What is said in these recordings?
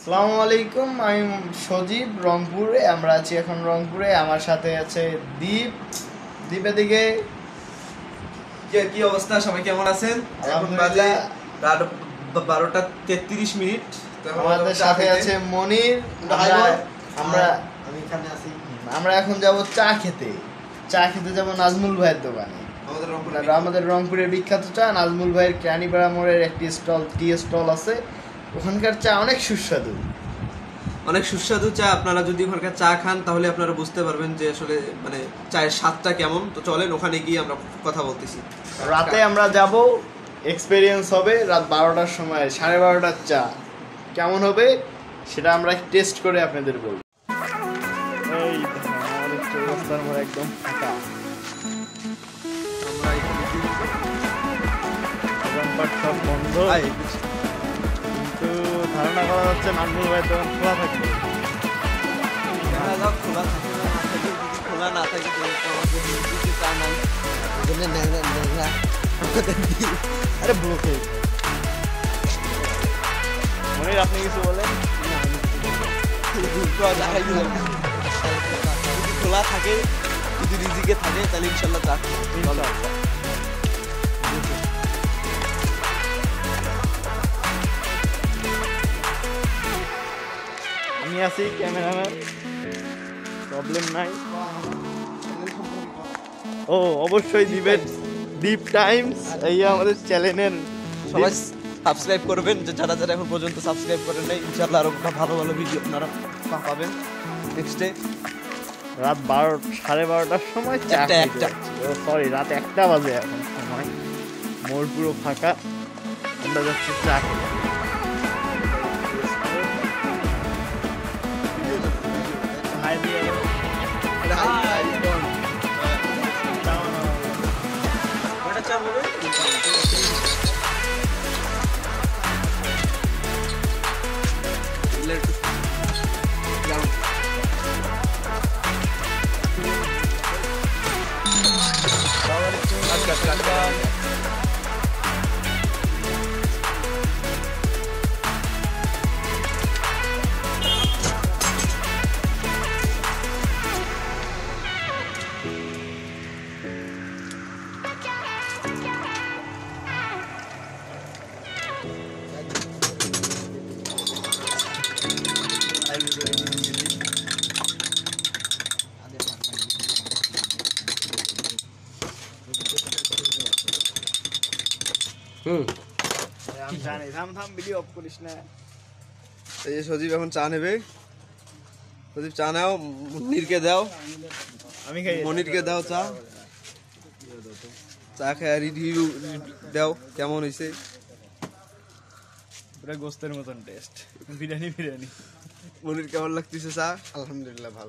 আসসালামু আলাইকুম, আমি সজীব, রংপুরে। আমরা আছি এখন রংপুরে। আমার সাথে আছে দীপ। দীপের দিকে কি অবস্থা, সবাই কেমন আছেন? এখন বাজে রাত 12:33। আমাদের সাথে আছে মনির। আমরা এখন যাব চা খেতে যাব নাজমুল ভাইয়ের দোকানে। আমাদের রংপুরের বিখ্যাত চা নাজমুল ভাইয়ের ক্যানিপাড়া মোড়ের একটি টি স্টল আছে। ওখানকার চা অনেক সুস্বাদু চা। আপনারা যদি ওখানকার চা খান তাহলে আপনারা বুঝতে পারবেন যে আসলে মানে চায়ের স্বাদটা কেমন। তো চলেন ওখানে গিয়ে আমরা কথা বলতেছি। রাতে আমরা যাব, এক্সপেরিয়েন্স হবে। রাত 12টার সময় 12:30টার চা কেমন হবে সেটা আমরা টেস্ট করে আপনাদের বলব। এই আমাদের চৌরাস্তার মোড় একদম ফাঁকা। সব বন্ধ, কিন্তু ধারণা করা যাচ্ছে নাজমুল ভাইয়ের দোকান খোলা থাকবে। খোলা না থাকে আরে ব্লকে মনির, আপনি কিছু বলেন? খোলা থাকে, যদি রিজিকে থাকে তাহলে ইনশাল্লাহ চা। আমি আছি ক্যামেরাম্যান, প্রবলেম নাই। ও অবশ্যই দীপ টাইমস এই আমাদের চ্যানেলের সবাই সাবস্ক্রাইব করবেন, যারা এখন পর্যন্ত সাবস্ক্রাইব করেন নাই। ইনশাআল্লাহ আরো ভালো ভালো ভিডিও আপনারা পাবেন নেক্সট ডে। রাত 12:30টার সময় সরি রাত 1টা বাজে এখন সময়। মোড় পুরো ফাঁকা, আমরা যাচ্ছি চা খেতে। সজীব এখন চা নেবে। সজীব চা নাও, মনিরকে দাও, মনিরকে দাও চা। চা খেয়ে রিভিউ দাও কেমন হয়েছে। পুরো গোস্তের মতন টেস্ট, বিরিয়ানি। মনির কেমন লাগতেছে চা? আলহামদুলিল্লাহ ভালো।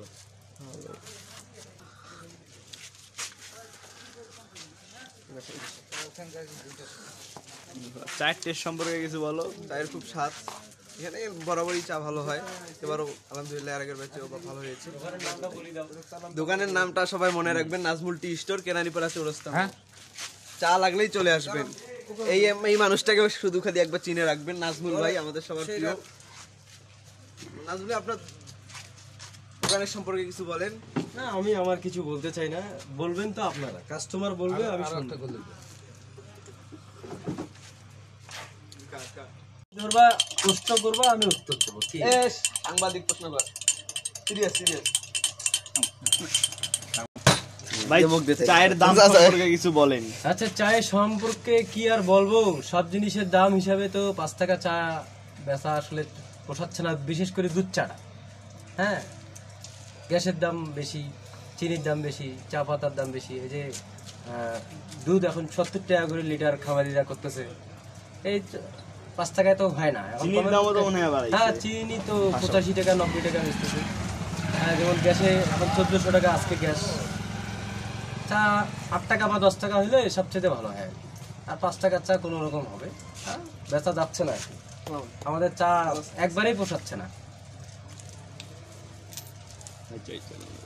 চায়ের টেস্ট সম্পর্কে কিছু বলো। চায়ের খুব স্বাদ, এখানে বরাবরই চা ভালো হয়। এবারও আলহামদুলিল্লাহ এর আগের ব্যাচে ভালো হয়েছে। দোকানের নামটা সবাই মনে রাখবেন, নাজমুল টি স্টোর, কেরানীপাড়া চৌরাস্তা। চা লাগলেই চলে আসবেন। এই মানুষটাকে শুধু খালি একবার চিনে রাখবেন, নাজমুল ভাই আমাদের সবার প্রিয়। নাজমুল, আপনার দোকানের সম্পর্কে কিছু বলেন। না, আমি আমার কিছু বলতে চাই না, বলবেন তো আপনারা, কাস্টমার বলবে, আমি শুনতে করবা, প্রশ্ন করবা, আমি উত্তর দেবো। সাংবাদিক প্রশ্ন কর, সিরিয়াস। ভাই চায়ের দাম সম্পর্কে কিছু বলেন। আচ্ছা, চায়ের সম্পর্কে কি আর বলবো, সব জিনিসের দাম হিসাবে তো 5 টাকা চা বেচা আসলে পোষাচ্ছে না, বিশেষ করে দুধ চাটা। হ্যাঁ, গ্যাসের দাম বেশি, চিনির দাম বেশি, চা পাতার দাম বেশি। এই যে দুধ এখন 70 টাকা করে লিটার খামারিরা করতেছে, এই 5 টাকায় তো হয় না। হ্যাঁ, চিনি তো 85 টাকা 90 টাকা বেচতেছে। হ্যাঁ, যেমন গ্যাসে এখন 1400 টাকা আজকে গ্যাস। চা 8 টাকা বা 10 টাকা হলে সবচেয়ে ভালো হয়, আর 5 টাকার চা কোনো রকম হবে। হ্যাঁ, বেচা যাচ্ছে না, আমাদের চা একবারেই পোষাচ্ছে না।